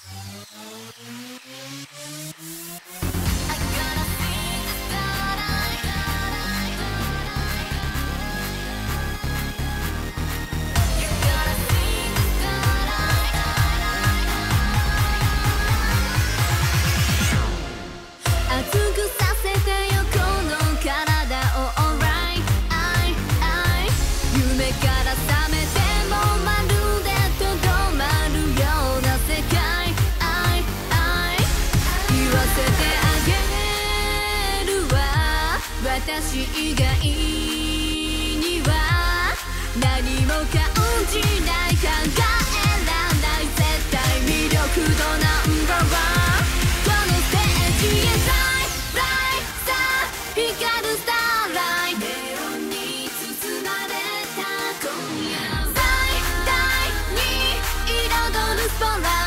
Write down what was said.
私以外には何も感じない考えられない絶対魅力度ナンバーワンこのステージへフライさあ光るスターライトネオンに包まれた今夜最大に彩るスポットライト